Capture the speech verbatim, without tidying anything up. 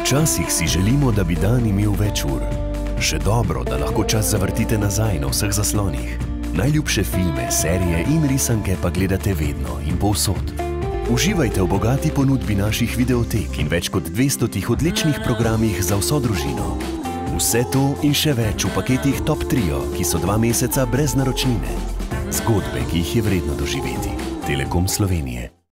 Včasih si želimo, da bi dan imel več ur. Še dobro, da lahko čas zavrtite nazaj na vseh zaslonih. Najljubše filme, serije in risanke pa gledate vedno in povsod. Uživajte v bogati ponudbi naših videotek in več kot dvestotih odličnih programih za vso družino. Vse to in še več v paketih Top Trio, ki so dva meseca brez naročnine. Zgodbe, ki jih je vredno doživeti. Telekom Slovenije.